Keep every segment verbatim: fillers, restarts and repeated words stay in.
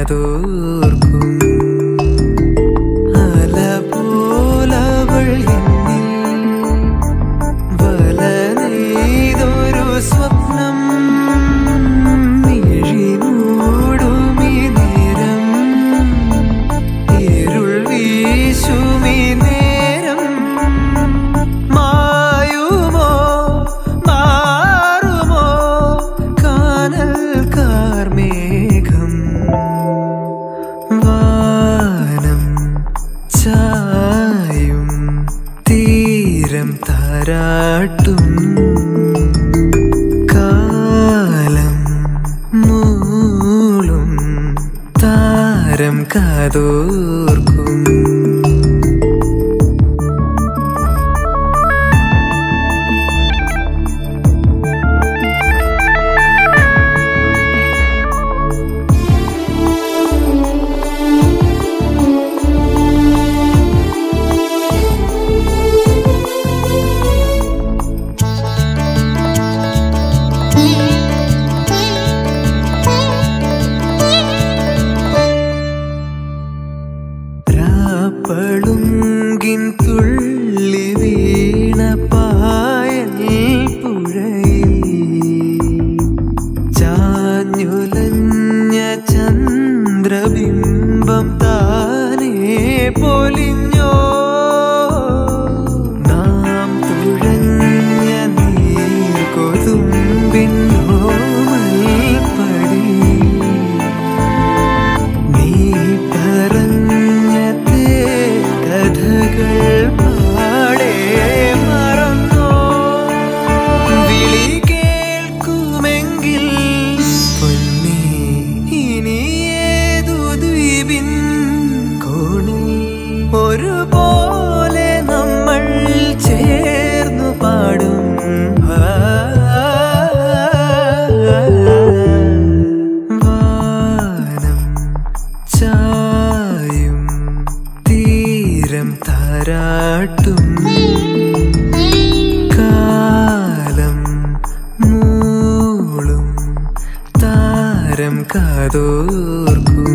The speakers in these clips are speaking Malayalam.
കാതോർക്കും അല പോലവൾ എന്നിൽ വല നെയ്തൊരു സ്വപ്നം മിഴി മൂടുമി നേരം ഇരുൾ വീശുമി നേരം മായുമോ മാറുമോ കാനൽ കാർമേഘം വാനം ചായും തീരം താരാട്ടും കാലം മൂളും താരം കാതോർക്കും പളുങ്കിൻ തുള്ളി വീണ പായൽ പുഴയിൽ ചാഞ്ഞുലഞ്ഞ ചന്ദ്രബിംബം താനേ പൊലിഞ്ഞോ നാം തുഴഞ്ഞ നീർകൊതുമ്പിൻ ഓമൽപ്പടി നീ പറഞ്ഞ കഥകൾ പാടേ മറന്നോ വിളി കേൾക്കുമെങ്കിൽ പൊന്നേ ഇനി ഏതു ദ്വീപിൻ കോണിൽ ഒരുപോലെ നമ്മൾ ചേർന്നു പാടും വാനം ചായും തീരം താരാട്ടും കാലം മൂളും താരം കാതോർക്കും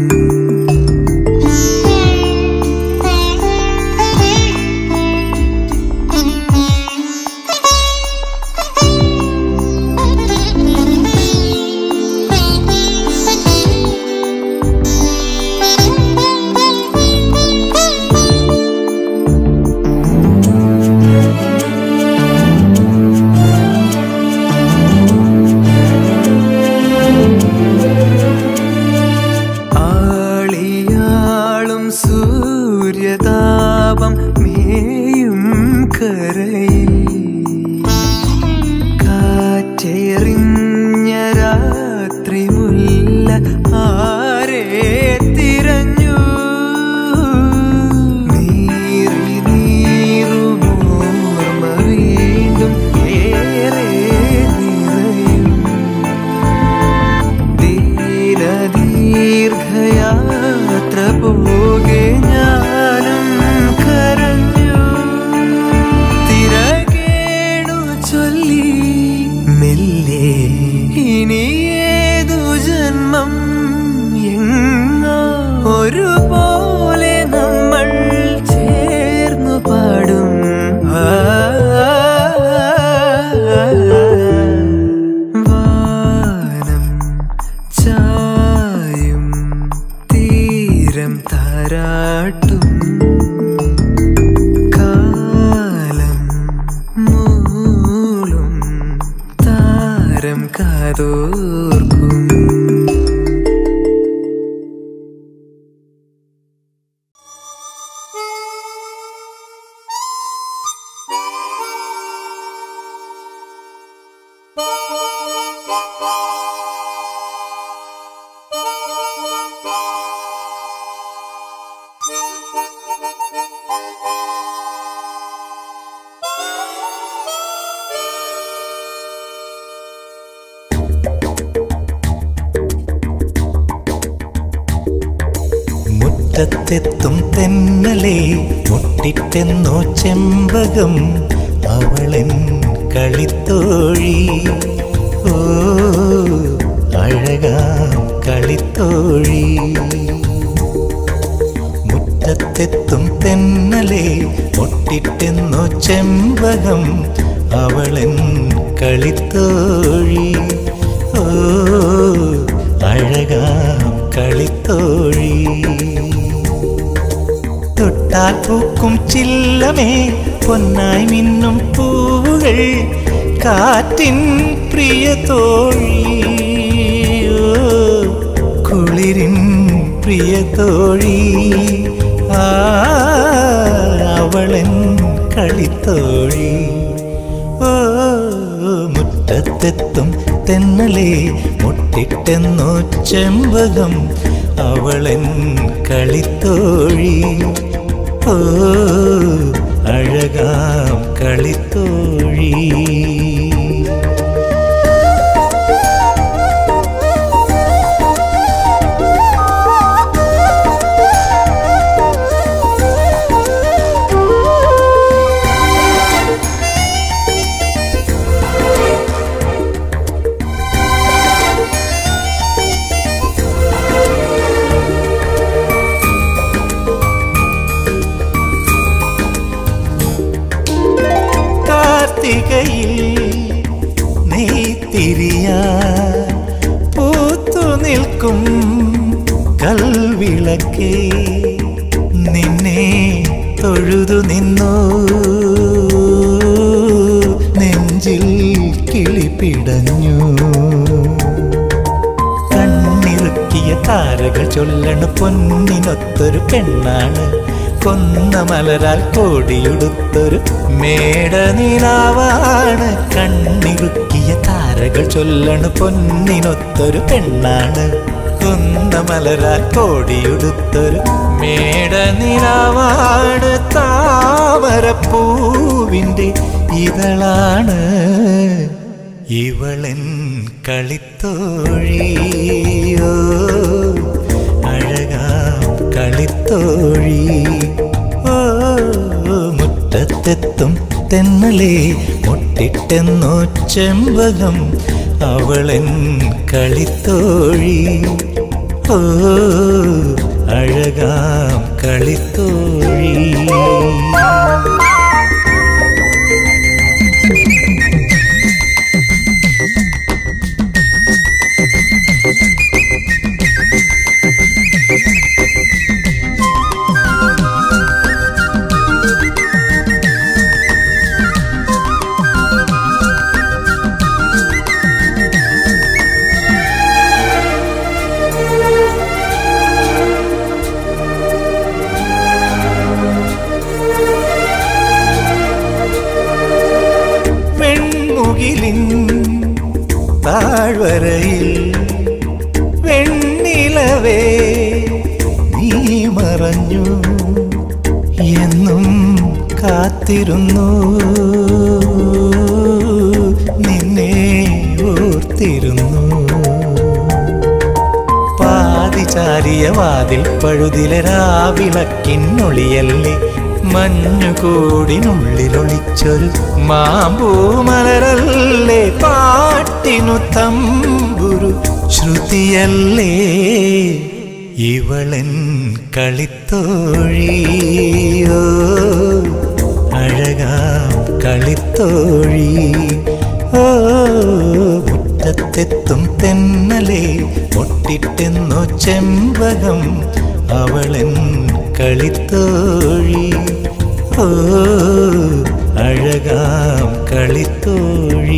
സൂര്യതാപം മേയും കരയിൽ കാറ്റെറിഞ്ഞ രാത്രി മുല്ല ആരെ തിരഞ്ഞു നീറി നീറുമോർമ വീണ്ടും ഏറെ നിറയും ദീർഘയാത്ര പോകെ ഞാനും കരഞ്ഞു തിരകേണു ചൊല്ലി മെല്ലെ ഇനി ഏതു ജന്മം എങ്ങോ ഒരുപോലെ നമ്മൾ ചേർന്നു പാടും വാനം ചായും തീരം താരാട്ടും കാലം മൂളും താരം കാതോർക്കും മുറ്റത്തെത്തും തെന്നലേ മുട്ടിട്ടെന്നോ ചെമ്പകം അവളൻ കളിത്തോഴി ഓ അഴകാം കളിത്തോഴി കളിത്തോഴി ഓ അഴകാം കളിത്തോഴി തൊട്ടാൽ പൂക്കും ചില്ലമേ പൊന്നായി മിന്നും പൂവുകൾ കാറ്റിൻ പ്രിയ തോഴി കുളിരിൻ പ്രിയ തോഴി ആ അവളൻ കളിത്തോഴി ഓ മുറ്റത്തെത്തും തെന്നലേ മുട്ടിട്ടെന്നോ ചെമ്പകം അവളൻ കളിത്തോഴി ഓ അഴകാം കളിത്തോഴി നെയ്ത്തിരിയാ പൂത്തു നിൽക്കും കൽവിളക്കേ നിന്നെ തൊഴുതു നിന്നു നെഞ്ചിൽ കിളിപ്പിടഞ്ഞു കണ്ണിറുക്കിയ താരകൾ ചൊല്ലണ പൊന്നിനൊത്തൊരു പെണ്ണാണ് കൊന്ന മലരാൽ കോടിയുടുത്തൊരു മേടനിലാവാണ് കണ്ണിറുക്കിയ താരകൾ ചൊല്ലണ പൊന്നിനൊത്തൊരു പെണ്ണാണ് കൊന്ന മലരാൽ കോടിയുടുത്തൊരു മേടനിലാവാണ് താമരപ്പൂവിൻ്റെ ഇതളാണ് ഇവളൻ കളിത്തോഴിയോ അഴകാം കളിത്തോഴി ഓ മുറ്റത്തെത്തും തെന്നലേ മുട്ടിട്ടെന്നോ ചെമ്പകം അവളൻ കളിത്തോഴി ഓ അഴകാം കളിത്തോഴി താഴ്വരയിൽ വെണ്ണിലവേ നീ മറഞ്ഞു എന്നും കാത്തിരുന്നു നിന്നെ ഓർത്തിരുന്നു പാതിചാരിയ വാതിൽ പഴുതിലെ രാവിളക്കിന്നൊളിയല്ലേ മഞ്ഞുകൂടിനുള്ളിലൊളിച്ചൊരു മാമ്പൂമലരല്ലേ പാട്ടിനു തമ്പുരു ശ്രുതിയല്ലേ ഇവളൻ കളിത്തോഴിയോ അഴകാം കളിത്തോഴി ഓ മുറ്റത്തെത്തും തെന്നലേ മുട്ടിട്ടെന്നോ ചെമ്പകം അവളൻ കളിത്തോഴി ഓ അഴകാം കളിത്തോഴി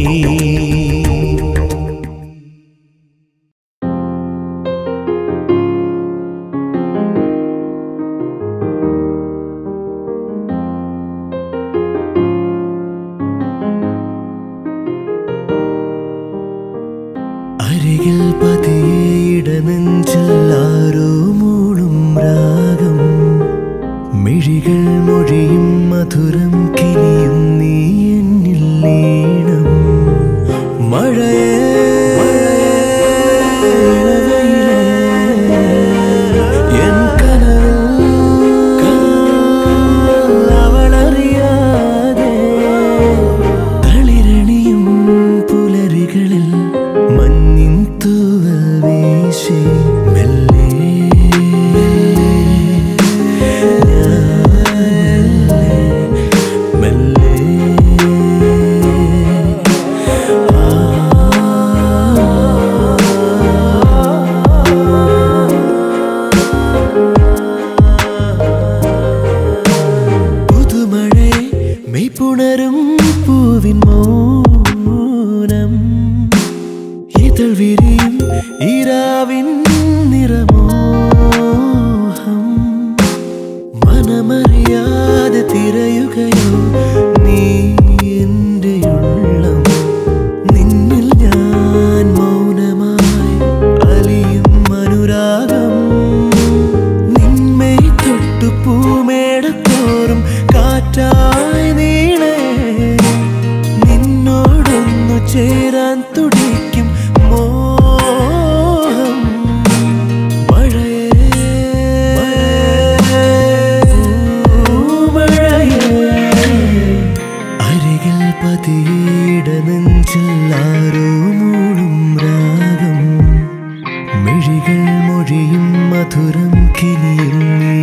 അരികിൽ പതിയിടനെഞ്ചിൽ ആരോ മൂളും രാഗം മിഴികൾ മൊഴിയും മധുരം കിനിയും നീ എന്നിൽ ലീനം മഴയേ എൻ കനവിൽ അവളറിയാതെ തളിരണിയും പുലരികളിൽ മഞ്ഞിൻ തൂവൽ വീശി മെല്ലെ മെല്ലെ ആ ഇതൾ വിരിയും ഈരാവിൻ നിറമോഹം മനമറിയാതെ തിരയുകയോ നീ എൻ്റെ ഉള്ളം നിന്നിൽ ഞാൻ മൗനമായി അലിയും അനുരാഗം നിന്മേ തൊട്ടു പൂമേടത്തോറും കാറ്റായി നീളേ നിന്നോടൊന്നു ചേരാൻ തുടിക്കും മോഹം മഴയേ അരികിൽ പതിയിട നെഞ്ചിൽ ആരോ മൂളും രാഗം മിഴികൾ മൊഴിയും മധുരം കിനിയും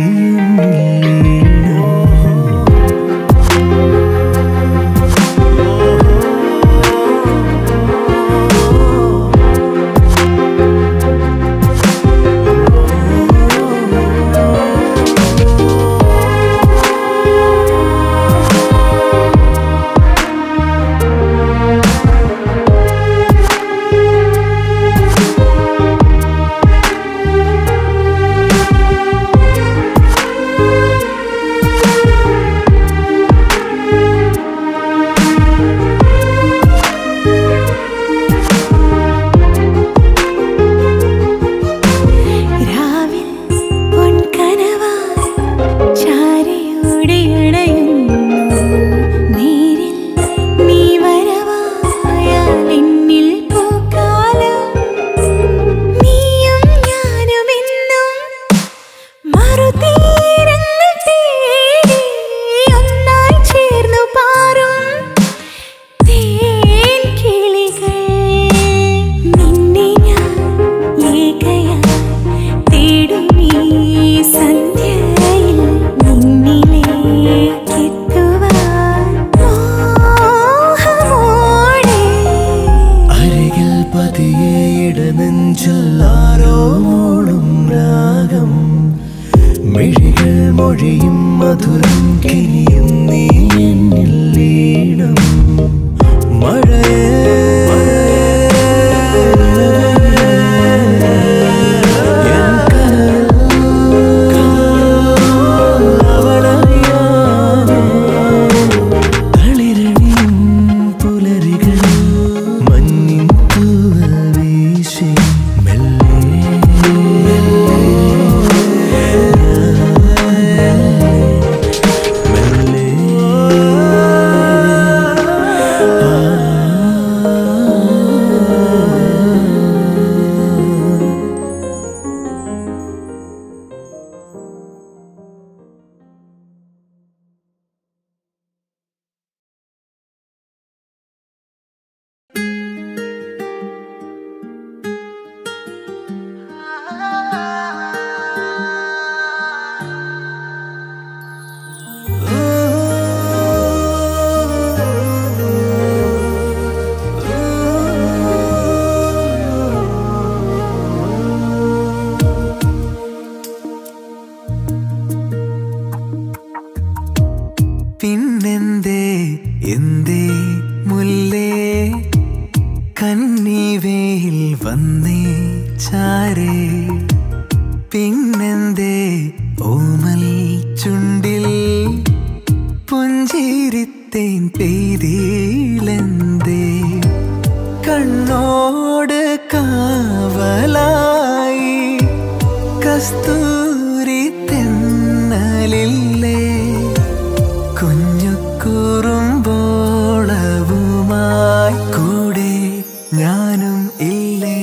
മിഴികൾ മൊഴിയും മധുരം കിനിയും നീ എന്നിൽ ലീനം മഴയേ പിന്നെന്തേ എന്തേ മുല്ലേ കന്നിവേയിൽ വന്നേ ചാരേ പിന്നെന്തേ ഓമൽ ചുണ്ടിൽ പുഞ്ചിരിത്തേൻ പെയ്തിലെന്തേ കണ്ണോട് കാവലായി കസ്തൂരി തെന്നലില്ലേ കുഞ്ഞു കുറുമ്പോളവുമായി കൂടെ ഞാനും ഇല്ലേ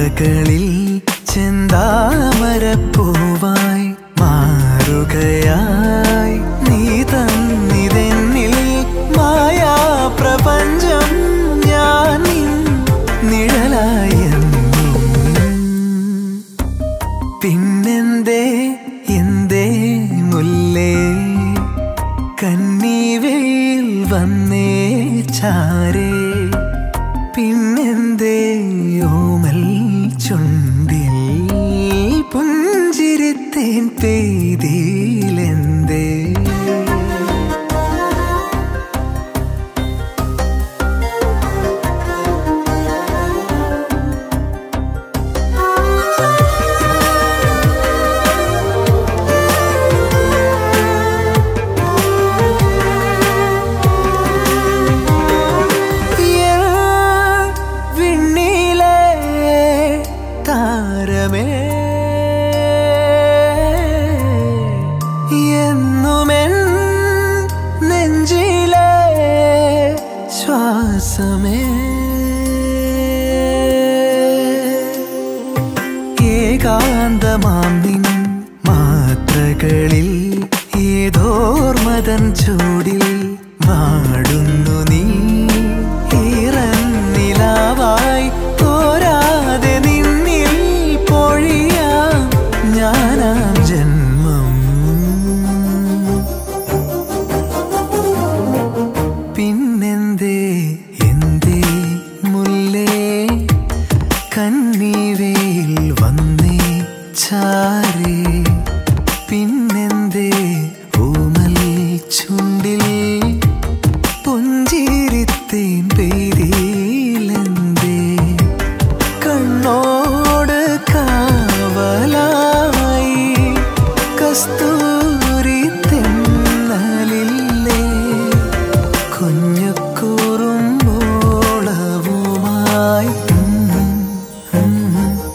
പാതകളിൽ ചെന്താമരപ്പൂവായി മാറുകയായി നീ തന്നിതെന്നിൽ മായാ പ്രപഞ്ചം ഞാൻ നിഴലായെന്നും പിന്നെന്തേ എന്തേ മുല്ലേ കന്നിവയിൽ വന്നേ ചാരേ പിന്നെന്തേ ഓമൽ ചുണ്ടിൽ പുഞ്ചിരിത്തേൻ പെയ്തിലെന്തേ എന്നുമെൻ നെഞ്ചിലെ ശ്വാസമേ ഏകാന്തമാം നിൻ മാത്രകളിൽ ഏതോർമതൻ ചൂടിൽ വാടുന്നു നീ ഈറന്നിലാവായി തോരാതെ നിന്നിൽ പൊഴിയാം ഞാനാം ജന്മം പിന്നെന്തേ എന്തേ മുല്ലേ കന്നിവയിൽ വന്നേ ചാരേ പിന്നെന്തേ ഓമൽ ചുണ്ടിൽ പുഞ്ചിരിത്തേൻ പെയ്തിലെന്തേ കണ്ണോട് കാവലായി കസ്തൂരി തെന്നലില്ലേ കുഞ്ഞുകുറുമ്പോളവുമായി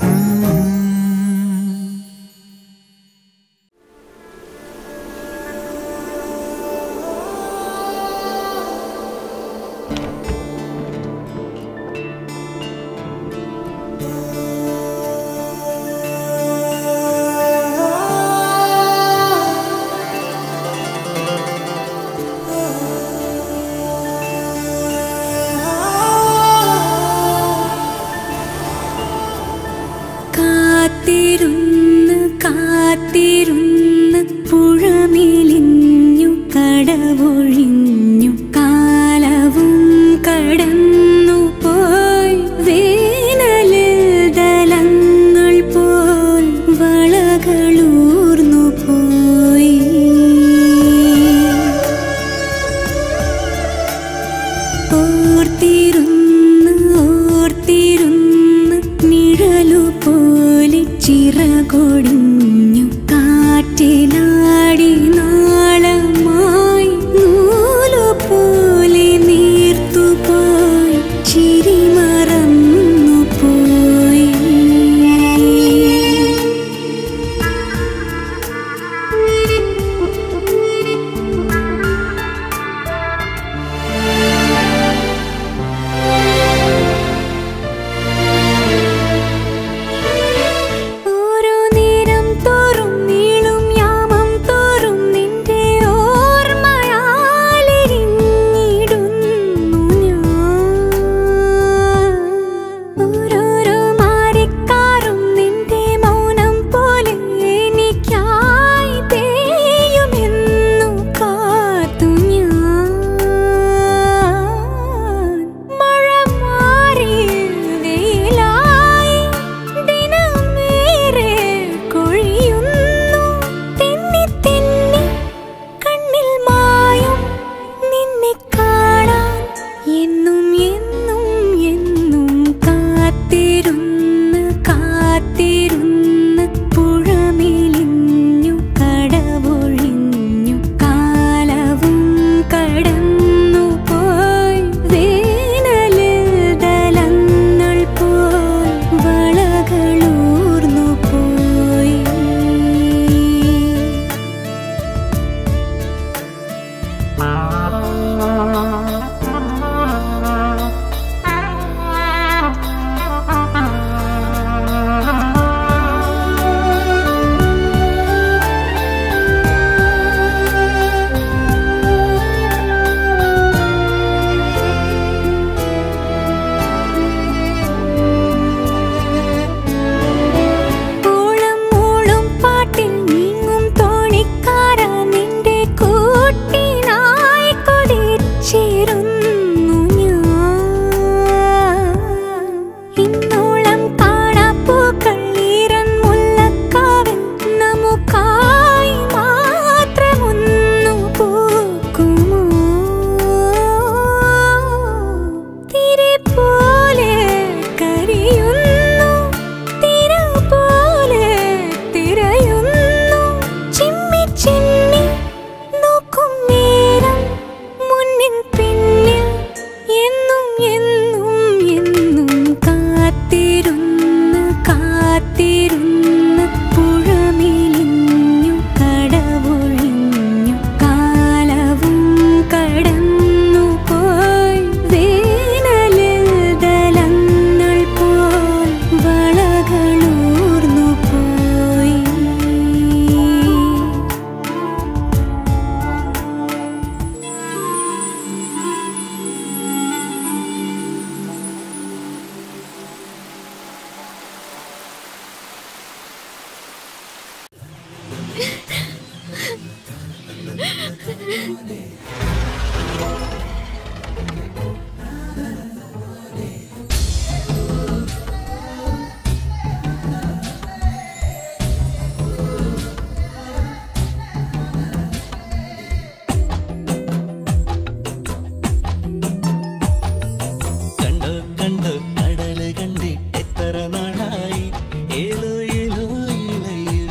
എത്ര നാളായി ഏലോ ഏലോ ഇലയോ.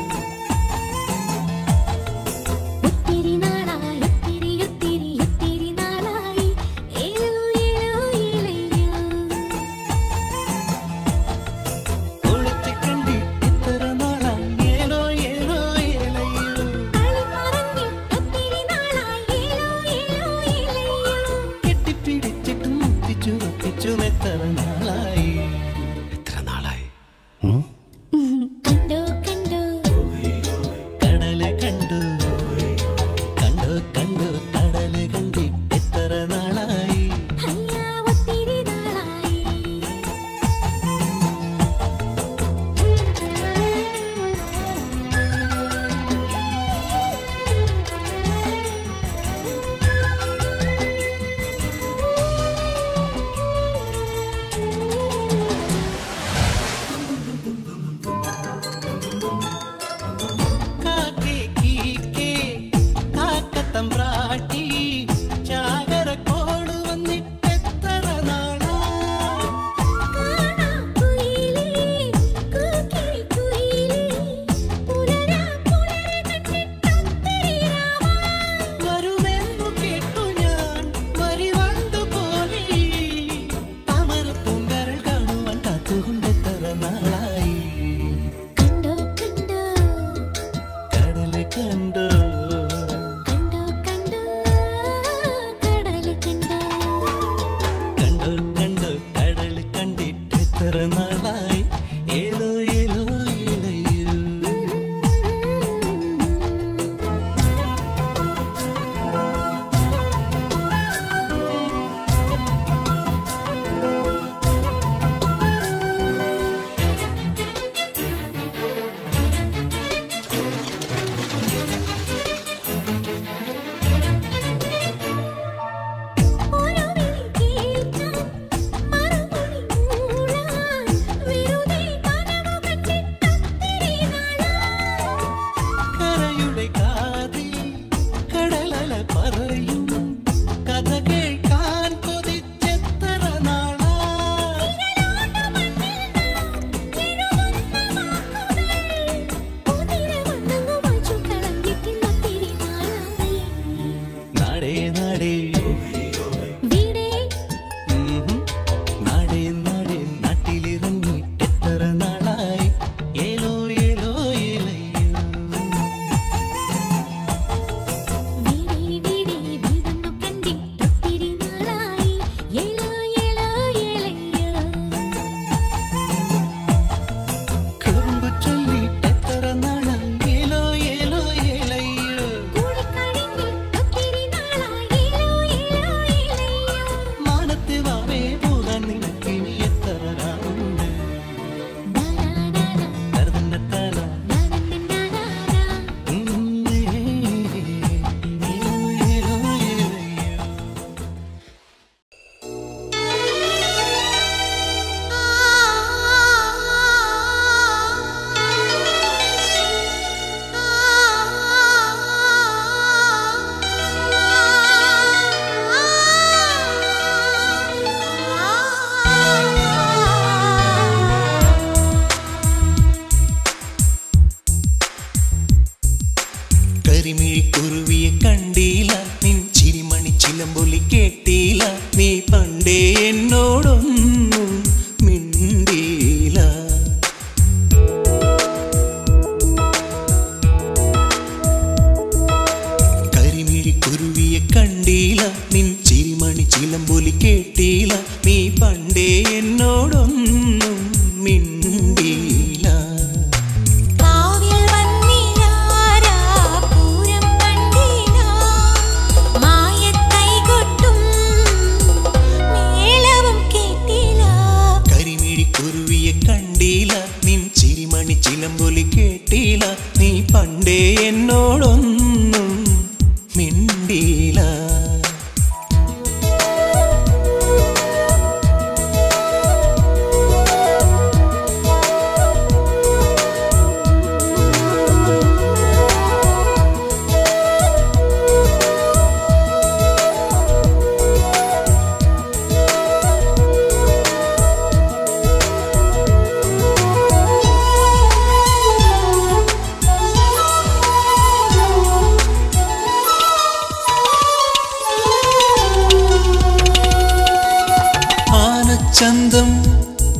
ഒത്തിരി നാളായി ഒത്തിരി ഒത്തിരി ഒത്തിരി നാളായി ഏലോ ഏലോ ഇലയോ. ഒളിച്ച് കണ്ടിട്ട് എത്ര നാളായി ഏലോ ഏലോ ഇലയോ. കളി മറന്നിട്ട് ഒത്തിരി നാളായി ഏലോ ഏലോ ഇലയോ. കെട്ടിപ്പിടിച്ചിട്ടും മുത്തിച്ചു ഒപ്പിച്ചും എത്ര നാളായി. എത്ര നാളായി? കണ്ടോ കണ്ടോ കടല് കണ്ടു കണ്ടു കണ്ടു കടല് കണ്ടിട്ട് എത്ര നാളായി. അയ്യാ ഒത്തിരി നാളായി. കാക്കേ കീക്കേ കാക്കത്തമ്പ്രാട്ടി ചാകര കോട് വന്നിട്ട് എത്ര നാളായി. കാണാ കുയിലേ കൂക്കിരി കുയിലേ പുലരാ പുലരെ കണ്ടിട്ട് ഒത്തിരി നാളായി. വരുമെന്നു കേട്ടു ഞാൻ വരിവണ്ടു പോലെ താമര പൂങ്കരൾ കാണുവാൻ കാത്തുകൊണ്ട് എത്ര നാളായി. കണ്ടോ കണ്ടോ കടല് കണ്ടു കണ്ടോ കണ്ടോ കടല് കണ്ടോ. കണ്ടു കണ്ടു കടല് കണ്ടിട്ട് എത്ര നാളായി ഏലോ ഏലോ ഇലയോ. ഓരോ വിളി കേൾക്കാൻ മറുപടി മൂളാൻ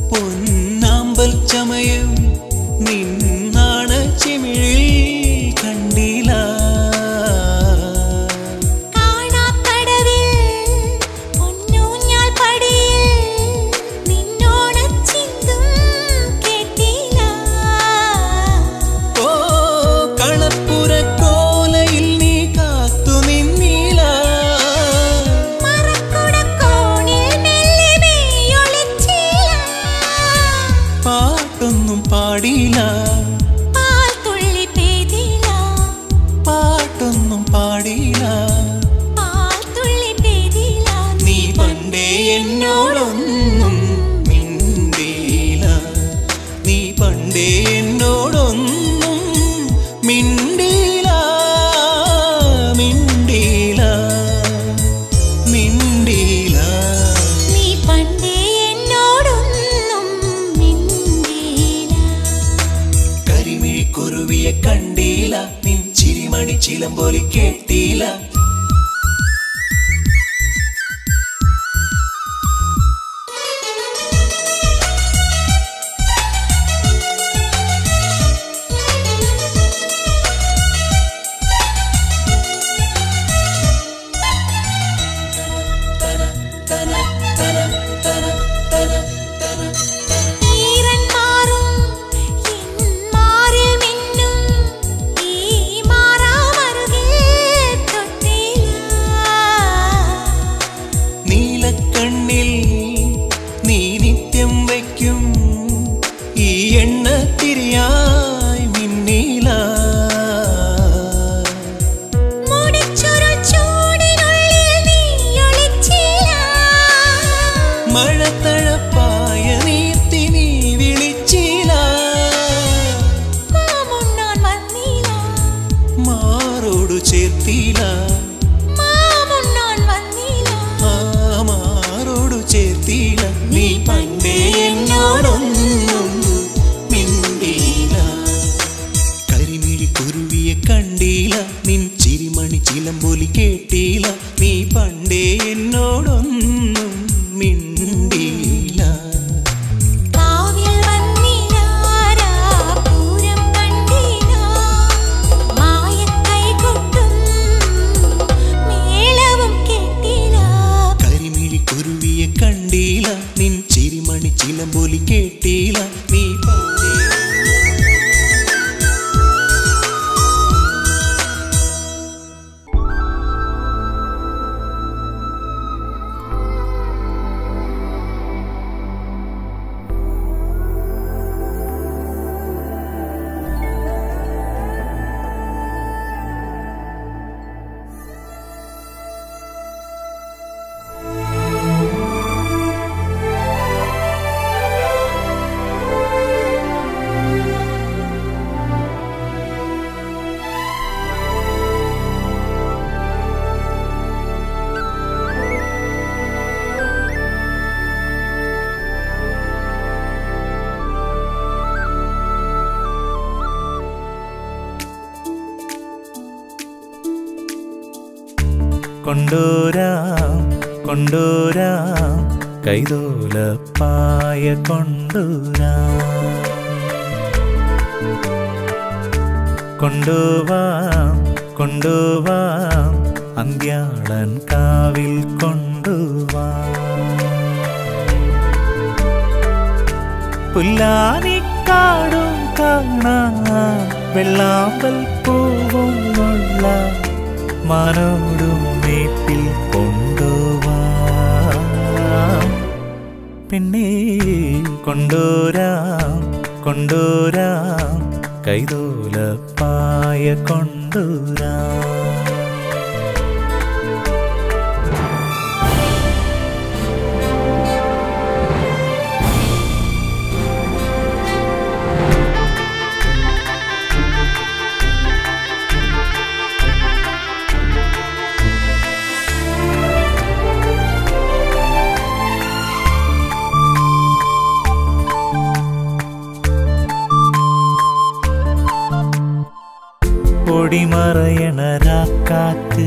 പൊന്നാമ്പൽ ചമയം നിന്നാണ ചിമിഴിൽ കണ്ടില്ല. പാട്ടൊന്നും പാടില്ല, പാൽത്തുള്ളി പെയ്തില്ല, പാട്ടൊന്നും പാടില്ല, പാൽത്തുള്ളി പെയ്തില്ല. നീ പണ്ടേ എന്നോടൊന്നും മിണ്ടില്ല, നീ പണ്ടേ എന്നോടൊന്നും മിണ്ടില്ല, മിണ്ടില്ല, മിണ്ടില്ല. നീ പണ്ടേ എന്നോടൊന്നും മിണ്ടില്ല. കരിമിഴിക്കുരുവിയെ കണ്ടില്ല, നിൻ ചിരിമണി ചിലമ്പൊലി കേട്ടില്ല. നീലക്കണ്ണിൽ നീ നിത്യം വയ്ക്കും ഈ എണ്ണ തിരിയായി മിന്നില. മഴത്തഴപ്പായ നീർത്തി നീ വിളിച്ചില്ല, മാറോടു ചേർത്തില്ല, മാറോടു ചേർത്തില്ല. നീ പണ്ടേ എന്നോടൊന്നും മിണ്ടില്ല, കരിമിഴിക്കുരുവിയെ കണ്ടില്ല, നിൻ ചിരിമണി ചിലമ്പൊലി കേട്ടില്ല. നീ പണ്ടേ എന്നോടൊന്നും മിണ്ടില്ല. കരിമിഴിക്കുരുവിയെ കണ്ടില്ല, നിൻ ചിരിമണി ചിലമ്പൊലി കേട്ടില്ല. നീ പണ്ടേ കൊണ്ടോരാം കൊണ്ടോരാം കൈതോലപ്പായ കൊണ്ടോരാം, കൊണ്ടുവാം കൊണ്ടുവാം അന്ത്യാളൻ കാവിൽ കൊണ്ടുവാം. പുല്ലാനിക്കാടും കാണാം, വെള്ളാമ്പൽ പൂവും ഉള്ള മാനോടും മേപ്പിൽ കൊണ്ടുവാം. പെണ്ണേ കൊണ്ടോരാം കൊണ്ടോരാം കൈതോലപ്പായ കൊണ്ടോരാം. പൊടിമറയണ രാക്കാറ്റ്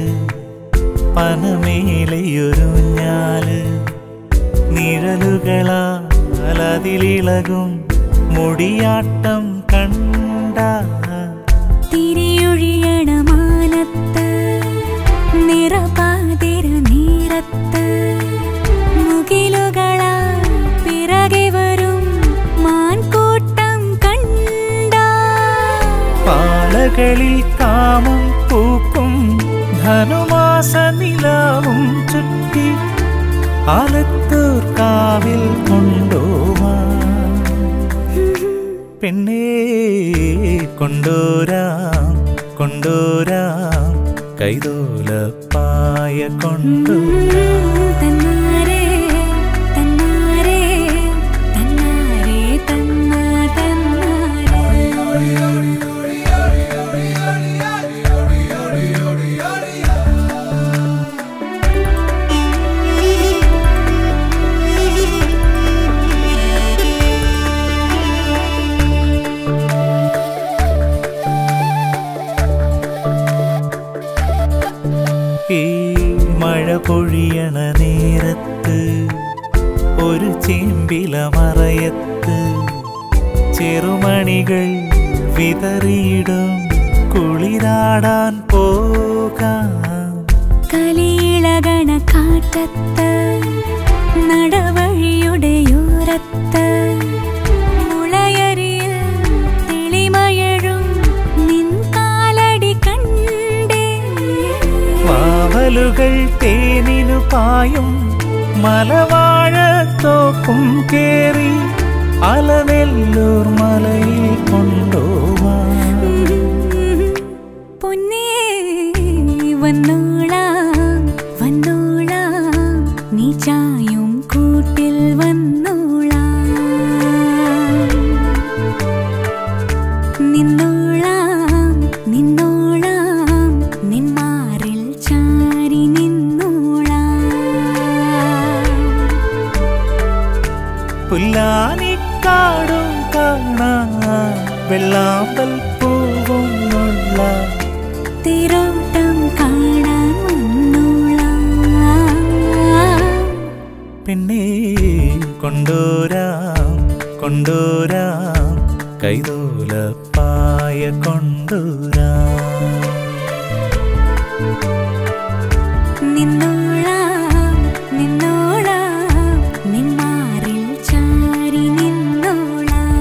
പനമേലയൊരു ഞാല് നിഴലുകളാ അതിലിളകും മുടിയാട്ടം കണ്ട തിരിയൊഴിയണ മാനത്ത് നിറപാതിര നീരത്ത് മുകിലുകളാ പിറകെ വരും മാൻകൂട്ടം കണ്ട പാലകളിൽ കാമം പൂക്കും ധനുമാസ നിലാവും ചുറ്റി ആലത്തൂർ കാവിൽ കൊണ്ടുവാ പെണ്ണേ കൊണ്ടോരാം കൊണ്ടോരാം കൈതോലപ്പായ കൊണ്ടോരാം തന്നാരേ തന്നാരേ തന്നാരേ തന്നാ തന്നാരേ ഈ മഴ പൊഴിയണ നേരത്ത് ഒരു ചേമ്പില മറയത്ത് ചെറുമണികൾ വിതറിയിടും കുളിരാടാൻ പോകാം കലിയിളകണ കാറ്റത്ത് നടവഴിയുടെയോരത്ത് മുളയരിയിൽ തെളിമഴഴും നിൻ കാലടി കണ്ടേ മാവലുകൾ തേനിനു പായും മലവാഴത്തോപ്പും കേറി അലനെല്ലൂർ മലയിൽ കൊണ്ടുപോവാം പൊന്നേ വന്നോളാം വന്നോളാം നീ ചായും കൂട്ടിൽ വന്നോളാം നിന്നോളാം നിന്നോളാം നിന്മാറിൽ ചാരി നിന്നോളാം പുല്ലാനിക്കാടും കാണാം വെള്ളാമ്പൽ പൂവും ഉള്ള തിരോട്ടം കാണാൻ വന്നോളാം പിന്നെ കൊണ്ടോരാം കൊണ്ടോരാം കൈതോലപ്പായ കൊണ്ടോരാം നിന്നോളാം നിന്നോളാം നിന്മാറിൽ ചാരി നിന്നോളാം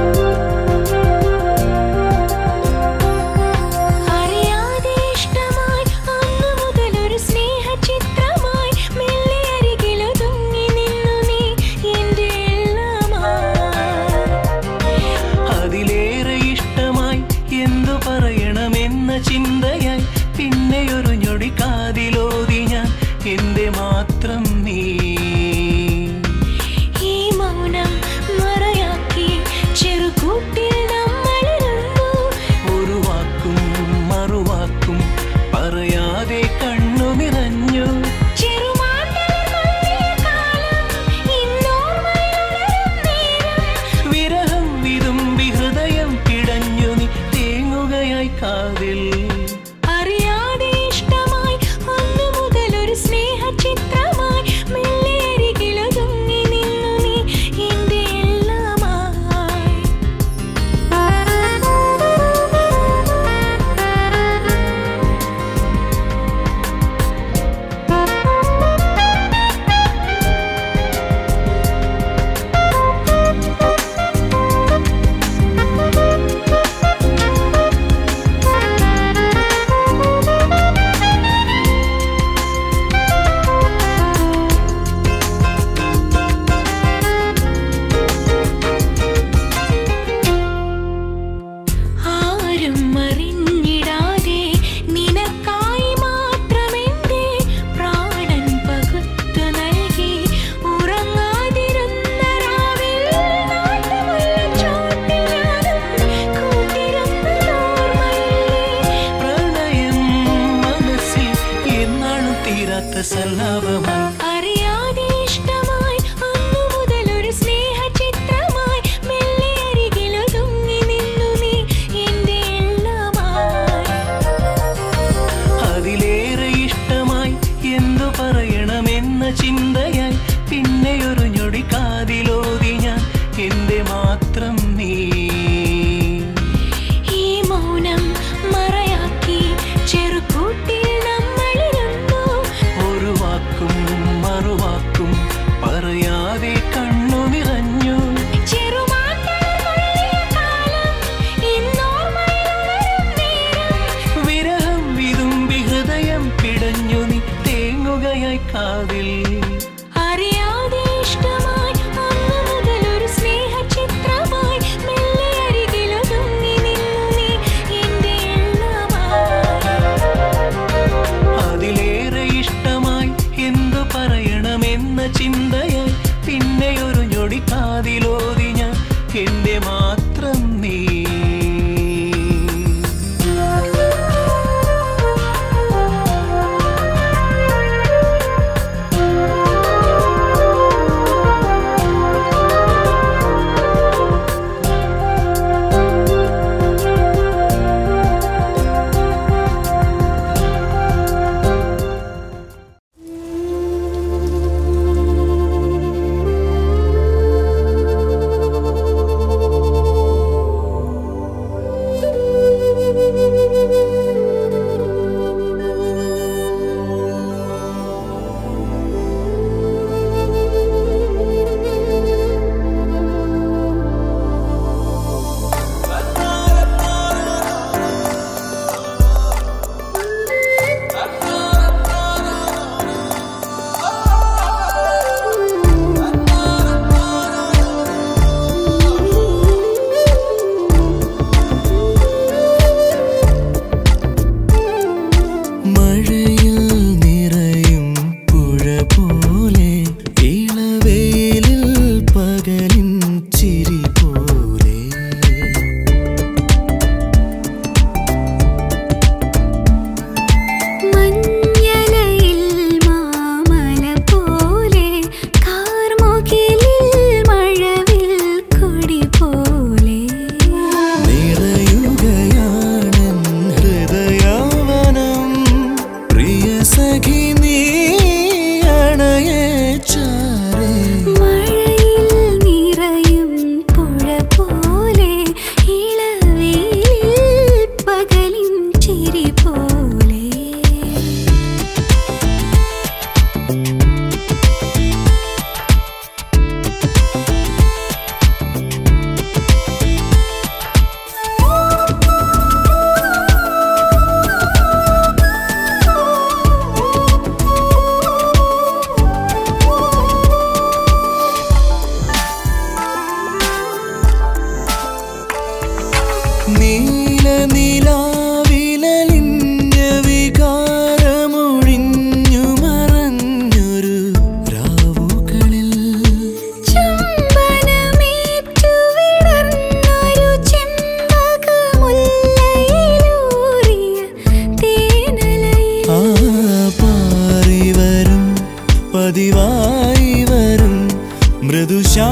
അറിയാതെ ഇഷ്ടമാ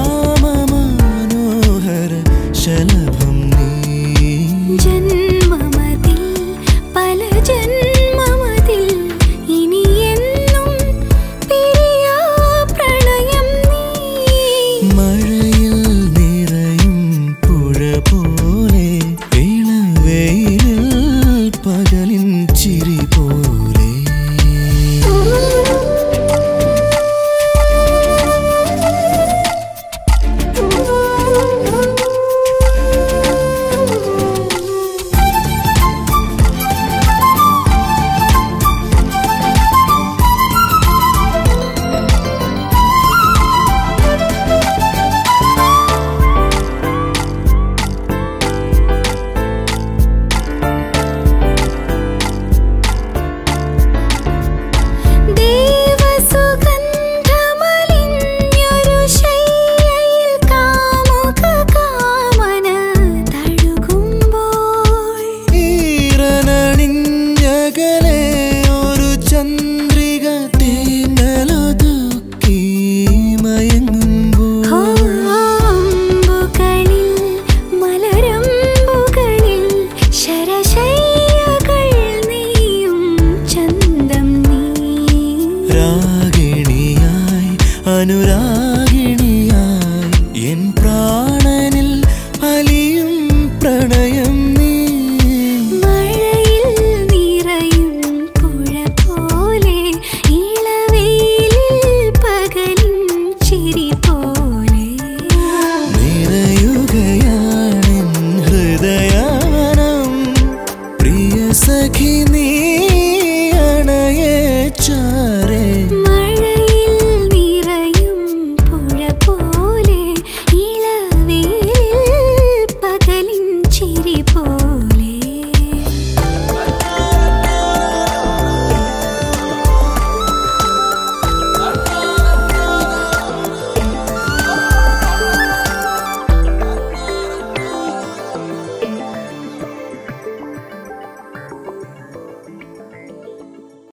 രാമമനോഹര ശലഭം നീ ജന്മ